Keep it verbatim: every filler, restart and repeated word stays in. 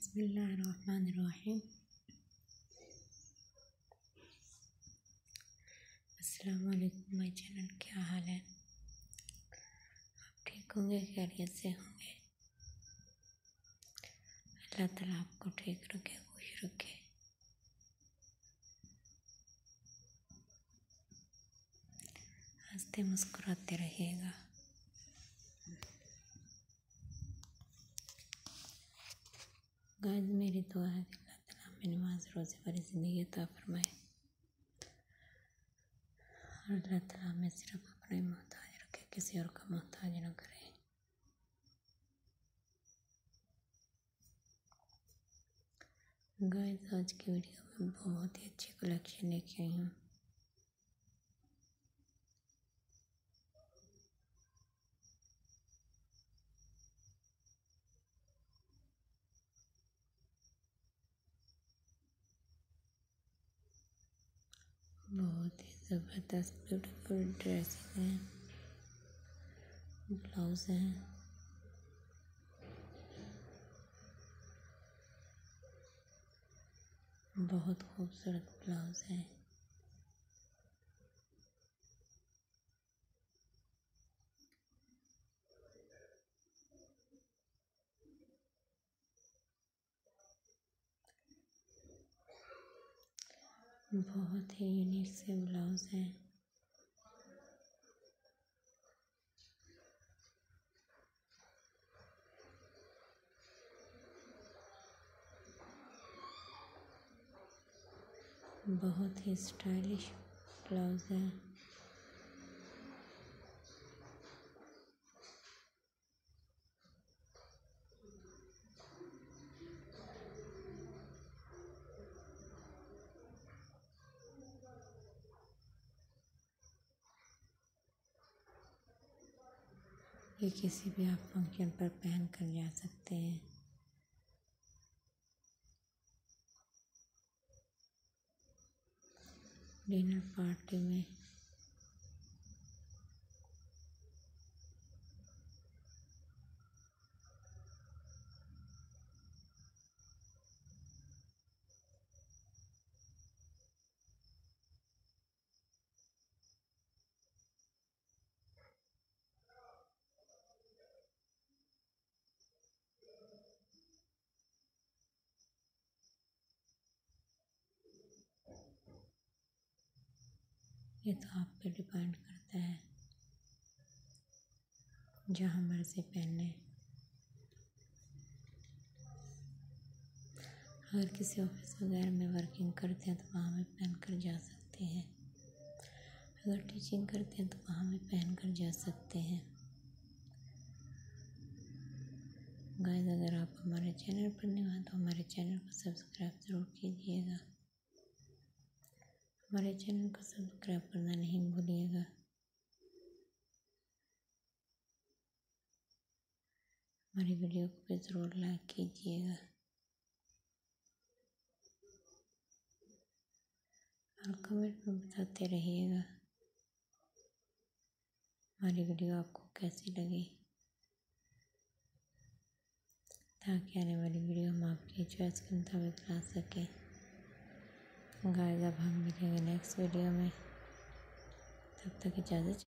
बिस्मिल्लाहिर्रहमानिर्रहीम। अस्सलाम वालेकुम माय चैनल। क्या हाल है? आप ठीक होंगे, खैरियत से होंगे। अल्लाह ताला आपको ठीक रखे, खुश रखे। हंसते मुस्कुराते रहिएगा। गाइस, मेरी दुआ है कि अल्लाह ताला हमें नमाज रोज़े भरी ज़िंदगी अता फरमाए और अल्लाह ताला हमें सिर्फ अपने मोहताज रखे, किसी और का मोहताज न करे। गाइस, आज की वीडियो में बहुत ही अच्छी कलेक्शन लेके आई हूँ। बहुत ही ज़बरदस्त ब्यूटीफुल ड्रेसेस हैं, ब्लाउज हैं। बहुत खूबसूरत ब्लाउज है। बहुत ही यूनिक से ब्लाउज हैं। बहुत ही स्टाइलिश ब्लाउज है। ये किसी भी आप फंक्शन पर पहन कर जा सकते हैं। डिनर पार्टी में ये तो आप पे डिपेंड करता है, जहाँ मर्जी पहन लें। अगर किसी ऑफिस वगैरह में वर्किंग करते हैं तो वहाँ भी पहन कर जा सकते हैं। अगर टीचिंग करते हैं तो वहाँ भी पहन कर जा सकते हैं। गाइस, अगर आप हमारे चैनल पर नए हैं तो हमारे चैनल को सब्सक्राइब ज़रूर कीजिएगा। हमारे चैनल को सब्सक्राइब करना नहीं भूलिएगा। हमारी वीडियो को भी ज़रूर लाइक कीजिएगा और कमेंट में बताते रहिएगा हमारी वीडियो आपको कैसी लगी, ताकि आने वाली वीडियो हम आपकी चॉइस के मुताबिक ला सकें। गाइस, अब हम मिलेंगे नेक्स्ट वीडियो में। तब तक इजाज़त।